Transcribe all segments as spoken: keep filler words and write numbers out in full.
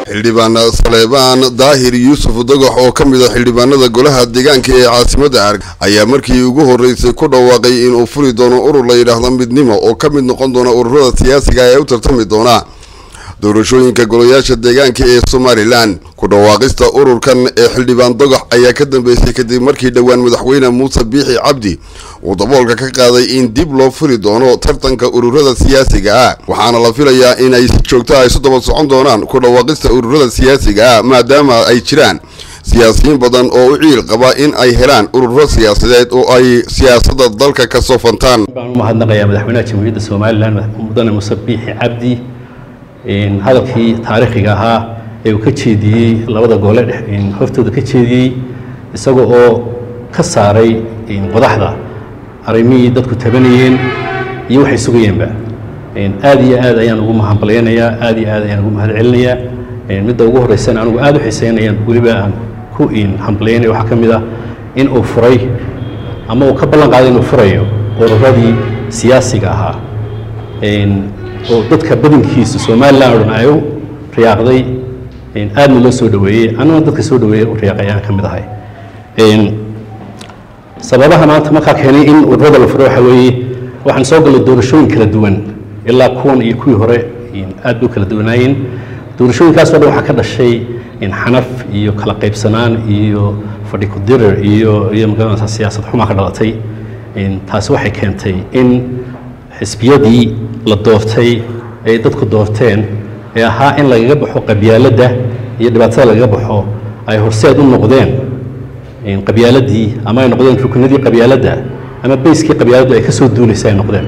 xildhibaan Saleebaan Daahir Yuusuf Dogox oo kamid ah xildhibaanada golaha deegaanka ee caasimada Hargeysa ayaa markii ugu horeysay ku dhawaaqay in uu furi doono urur la yiraahdo midnimo oo kamid noqon doona ururada siyaasiga ee u tartami doona doorashooyinka golayaasha deegaanka ee Somaliland. ku dhawaaqista ururkan ee xildhibaan Dogox ayaa ka dambeysay kadib markii dhawaan madaxweyne Muuse Biixi Cabdi uu daboolka ka qaaday in dib loo furi doono tartanka ururada siyaasiga ah, waxaana la filayaa in ay si joogto ah isu daba socon doonaan ku dhawaaqista ururada siyaasiga ah maadaama ay jiraan siyaasiyiin badan oo u ciil qaba in ay helaan ururo siyaasadeed oo ay siyaasadda dalka ka soo fantaan. waxaan u mahadnaqayaa madaxweynaha jamhuuriyadda Somaliland mudane Muuse Biixi Cabdi in hadalkii taariikhiga ahaa ee uu ka jeediyay labada gole in hoftooda ka jeediyay isagoo oo ka saaray in qodaxda arrimihii dadku tabanayeen iyo waxay sugayeenba in aad iyo aad ayaan ugu mahadcelinayaa aad iyo aad ayaan ugu mahadcelinayaa in midda ugu horeysana anigu aad u xiiseynayaan waliba aan ku in hambalyeynay waxa kamid ah in uu furay ama uu ka ballan qaaday inuu furayo ururadii siyaasiga ahaa in oo dadka badankiisa Somaliland oo dhan ay u riyaaqday in aad loo soo dhaweeyay anoo dadka soo dhaweeyay u riyaaqayaan kamid ahay in sababaha maanta marka keenay in ururada la furo waxa weeye waxaan soo galay doorashooyin kala duwan ilaa kuwan iyo kuwii hore in aad u kala duwanaayeen doorashooyinkaas oo waxa ka dhashay in xanaf iyo kala qaybsanaan iyo fadhi ku dirir iyo iyo magaalada siyaasad xuma ka dhalatay in taas waxay keentay in xisbiyadii la doortay ay dadku doorteen ee ahaa in laga baxo qabyaaladda iyo dhibaatada laga baxo ay horseed u noqdeen in qabyaaladii ama ay noqdeen rukunadii qabyaaladda ama bayskii qabyaaladda ay ka soo duuleysay ay noqdeen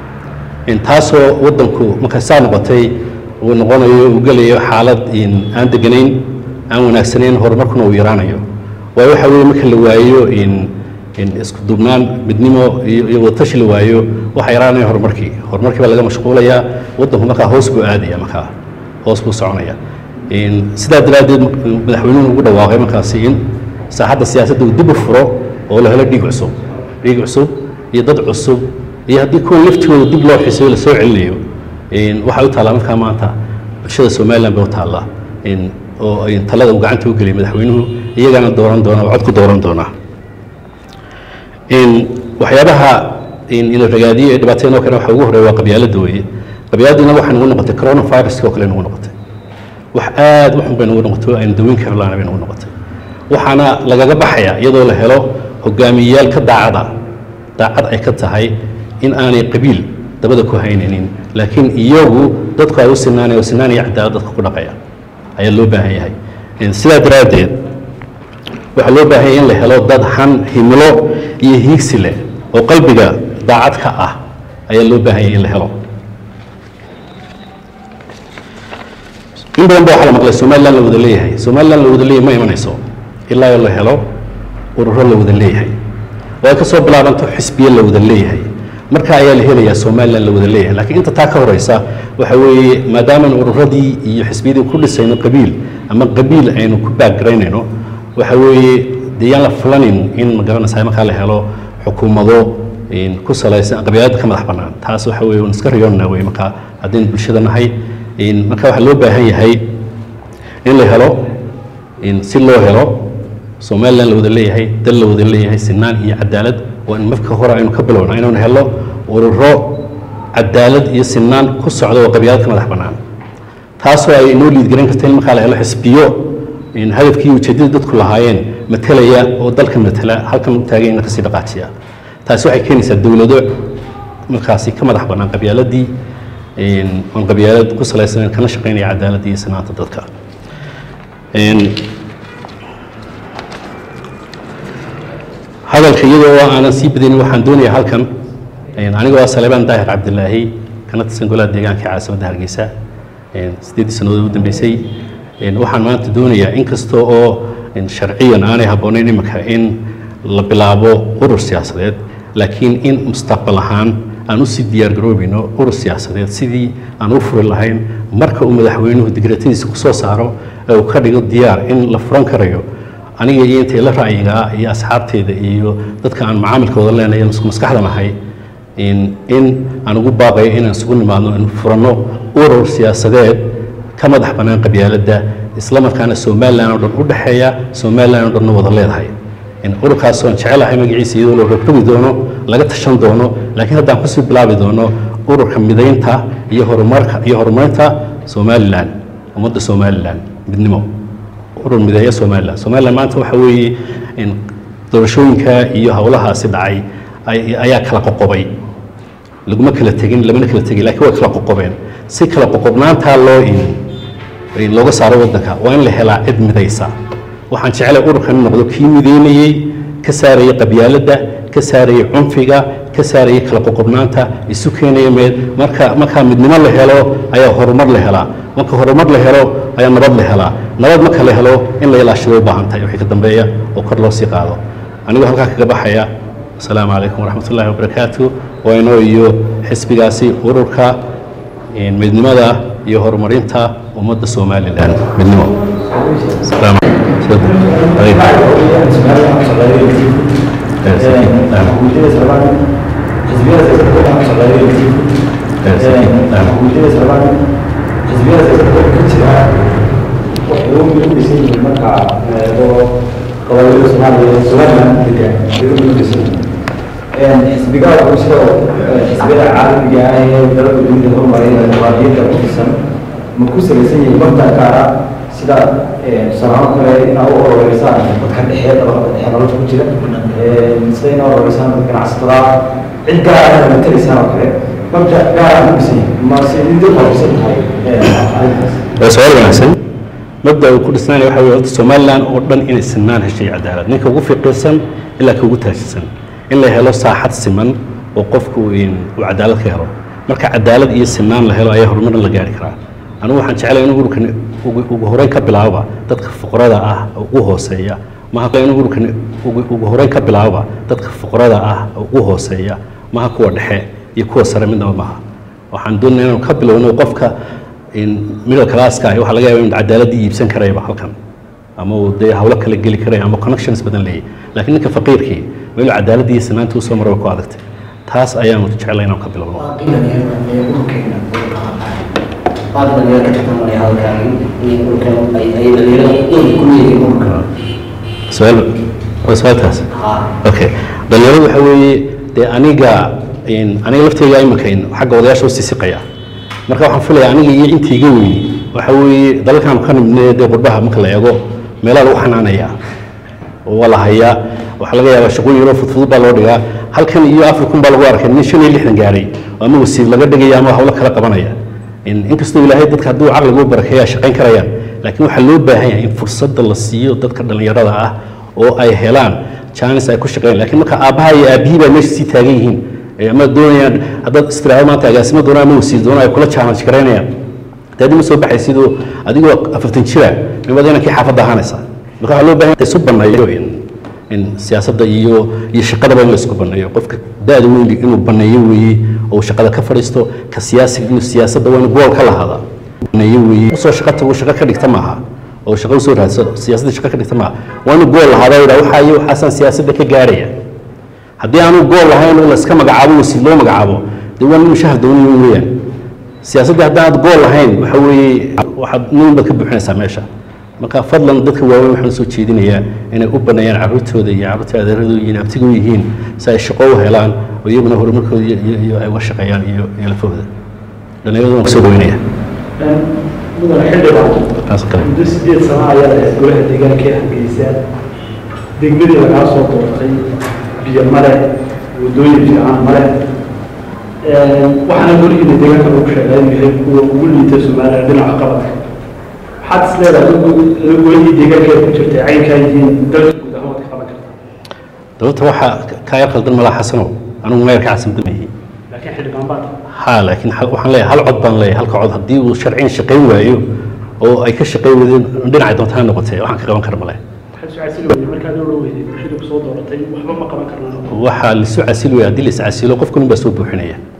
in taasoo wadanku marka saa noqotay uu noqonayo uu galayo xaalad in aan deganayn aan wanaagsanayn horumarkuna uu yaraanayo waayo waxa weeye marka la waayo in in isku duubnaan midnimo iyo wadashi la waayo waxa yaraanaya horumarkii horumarkii baa laga mashquulayaa wadanku marka hoos buu aadaya marka hoos buu soconaya in sidaa daraadeed madaxweynuhu ugu dhawaaqay markaasi in saaxadda siyaasadda uu dib u furo oo la helo dhiig cusub dhiig cusub iyo dad cusub iyo haddii kuwa laftigooda dib loo xiiseeyo la soo celinayo in waxa u taala markaa maanta bulshada Somaliland bay u taala in oo in talada uu gacanta u geliyay madaxweynuhu iyagana dooran doona oo cod ku dooran doona in waxyaabaha in ila ragaadiyo ee dhibaateena kana waxa ugu horeeya waa qabyaaladda weeye qabyaaladuna waxa nagu noqotay coronavirus oo kale nagu noqotay wax aad wax un bay nagu noqotay aynu daweyn karo laana bay nagu noqotay waxaana lagaga baxaya iyadoo la helo hogaamiyayaal ka daacada daacad ay ka tahay in aanay qabiil dabada ku haynaynin laakiin iyagu dadku ay u sinaanay oo sinaanay cadaalad dadka ku dhaqaya ayaa loo baahan yahay in sidaa daraadeed waxa loo baahan yahay in la helo dad han himilo iyo hiigsi leh oo qalbiga daacad ka ah ayaa loo baahan yahay in la helo in badan baa waxa la maqlay Somaliland la wada leeyahay Somaliland la wada leeyahay ma imanayso ilaa la helo ururo la wada leeyahay way ka soo bilaabanto xisbiye la wada leeyahay marka ayaa la helayaa Somaliland la wada leeyahay laakiin inta taa ka horeysa waxa weeye maadaama ururadii iyo xisbiyadii ku dhisayno qabiil ama qabiil aynu ku backgroundayno waxa weeye diyaan la fulanin in magaranaysa marka la helo xukuumado in ku salaysan qabyaalada ka madax banaan taas waxa weeye uu iska riyoonaa way marka hadeen bulshada nahay in marka waxa loo baahan yahay in la helo in si loo helo Somaliland la wada leeyahay dal la wada leeyahay sinaan iyo cadaalad oo in marka hore aynu ka bilowno inuu helo ururo cadaalad iyo sinaan ku socdo oo qabyaalada ka madax banaan taasoo ay inoo liid garan kartaa in marka la helo xisbiyo in hadafkii ujeedada dadku lahaayeen matalaya oo dalka matala halkan u taagan ka sii dhaqaajiya taasi waxay keenaysaa dawlado markaasi ka madax banaan qabyaaladii in on qabyaalad ku salaysan kana shaqeynaya cadaalad iyo sinaanta dadka in hadalka iyadoo aan sii badin waxaan doonayaa halkan in aniga waa Saleebaan Daahir Cabdilaahi kana tirsan golaha deegaanka caasimada Hargeysa in sideed sanadood u dambeysay in waxaan maanta doonayaa in kasto oo in sharciyan aanay habboonayn imika in la bilaabo urur siyaasadeed laakiin in mustaqbal ahaan aan u sii diyaar garoobino urur siyaasadeed sidii aan u furi lahayn marka uu madaxweynuhu digreetadiisa ku soo saaro oo ka dhigo diyaar in la furan karayo aniga iyo inta la raayiga iyo asxaabteeda iyo dadka aan macaamilkooda leenahay maskaxda nahay in in aan ugu baaqay in aan isugu nimaadno in furano urur siyaasadeed ka madax banaan qabyaaladda isla markaana Somaliland oo dhan u dhaxeeya Somaliland oo dhan wada leedahay in ururkaas oo jecelahay magaciisa iyadoo loo rogtagi doono laga tashan doono laakiin haddaan ku sii bilaabi doono ururka mideynta iyo horumarka iyo horumarinta Somaliland ummadda Somaliland midnimo urur mideeya Somaliland Somaliland maanta waxa weeye in doorashooyinka iyo hawlahaasi dhacay ayaa kala qoqobay laguma kala tegin lamana kala tegin laakiin way kala qoqobeen si kala qoqobnaanta loo in looga saaro wadanka waa in la helaa cid midaysa waxaan jecelahay ururkan noqdo kii mideynayay ka saaraya qabyaaladda ka saaraya cunfiga ka saaraya kala qoqobnaanta isu keenaya meel marka marka midnimo la helo ayaa horumar la helaa marka horumar la helo ayaa nabad la helaa nabad marka la helo in la ilaashado u baahan tahay wixii ka dambeeya oo kor loo sii qaado anigu halkaa kaga baxaya asalaamu calaykum waraxmatullaahi wabarakaatu waa inoo iyo xisbigaasi ururka midnimada iyo horumarinta ummadda Somaliland midnimo salaam xisbigaa bulshada xisbiyada caalamiga ah ee dalka dunida horumaraya dimuqraadiyadda ku dhisan ma ku salaysan yahay mabda gaara sida tusaalahaan kale inaa u ororeysaan dadka dhexe dabaqada dhexe nolosha ku jira sida inaa ororeysaan dadka ganacsatada cid gaara ma matalaysaan oo kale mabda gaara ku dhisan yahay ma se idin qoraysan tahay waa su'aal wanaagsan mabda uu ku dhisnaan waxa weeye Somaliland oo dhan inay sinaan heshay cadaalad ninka ugu fiqirsan ilaa ka ugu taashisan in la helo saaxad siman oo qofku uu cadaalad ka helo marka cadaalad iyo sinaan la helo ayaa horumar la gaari karaa anigu waxaan jecelahay in ururkan ugu horeyn ka bilaabo dadka fuqarada ah ugu hooseeya ma aha in ururkan ugu horeyn ka bilaabo dadka fuqarada ah ugu hooseeya ma aha kuwa dhexe iyo kuwa sare midna ma aha waxaan doonayaa inaan ka bilowno qofka in middle class-ka waxa laga yaabaa in cadaalad iibsan karayba halkan ama uu de hawlo kala geli karay ama connections badan leeyahay laakiin ninka faqiirkii meel cadaalad iyo sinaanta uu soo maray ku adagtay taas ayaan jecelahay inaan ka bilowno سؤال سؤال تاس اوكي دليل waxa weeye de aniga in aniga laftayga ay makin xaq wadayaasha si siqaya marka waxaan filayaa aniga iyo intiiga weyn waxa weeye dalkan kan de qurbaha marka la eego meelaha lagu xanaanaya wala haya waxa laga yaabaa shaqooyin yar oo fudud baa loo dhigaa halkan iyo Afrika baa lagu arkay nin shan iyo lixdan gaaray ama wasiir laga dhigay ama hawlo kala qabanaya in inkastoo ilaahay dadka haduu aqliga u barakeeyo shaqayn karayaan laakiin waxa loo baahan yahay in fursad la siiyo dadka dhalinyarada ah oo ay helaan chance ay ku shaqeeyaan laakiin marka aabaha iyo aabihi baa meesha si taagan yihiin ama doonayaan hadda istiraahad maanta agaasimo doonaa ama wasiir doonaa ay kula challenge gareynayaan taadi ma soo baxay sidoo adigoo afartan jira nimadana ki xaafada ahaanaysa marka waxa loo baahan yahay soo banayo in in siyaasadda iyo iyo shaqada baa la isku banayo qofka daad weyn inuu banayo weeye oo shaqada ka fariisto ka siyaasiga inuu siyaasadda waa gool ka lahada banayo weeye soo shaqada uu shaqo ka dhigta maaha oo shaqo soo raadso siyaasadda shaqo ka dhigta maaha waa inuu gool lahada waxa iyo xasan siyaasadda ka gaaraya haddii aanu gool lahayn oo la iska magacaabo wasiir loo magacaabo dee waa inuu shahad doonayo weeyaan siyaasadda haddii aad gool lahayn waxa weeye waxaad nin baad ka buuxinaysaa meesha marka fadlan dadka waaweyn waxaan soo jeedinayaa inay u baneeyaan carruurtooda iyo carruurta adeeradooda iyo abtigu yihiin si ay shaqo u helaan oo iyaguna horumarkooda iyo ay uga shaqeeyaan iyo lafahooda dhalinyaradu waan soo dhaweynaya mudane xildhibaan muddo sideed sano ayaa la golaha deegaanka ee hargeysa degmadii lagaa soo doortay biyo male wadooyin fiican male waxaana golihiina deegaanka lagu sheegay inuu yahay kuwa ugu liita Soomaaliya dhinaca qabadka حد سلالة لقولي ديجا كيف كنت عين كايدين درجة مدهوت خبرك دوت واحد كاير خلدنا ملا حسنو أنا ما يركع عسم دمه لكن حد كان بعد ها لكن وحن ليه هل عضبان ليه هل كعض هدي وشرعين شقي وعيو أو أي كشقي ودين عندنا عيدون ثاني نقطة وحن كمان كرم ليه حسوا عسلوا اللي مركز دولة وشيلوا بصوت ورتين وحبا ما كمان كرنا وحال السوء عسلوا يعدي لي عسلوا قف كلهم بسوق بحنية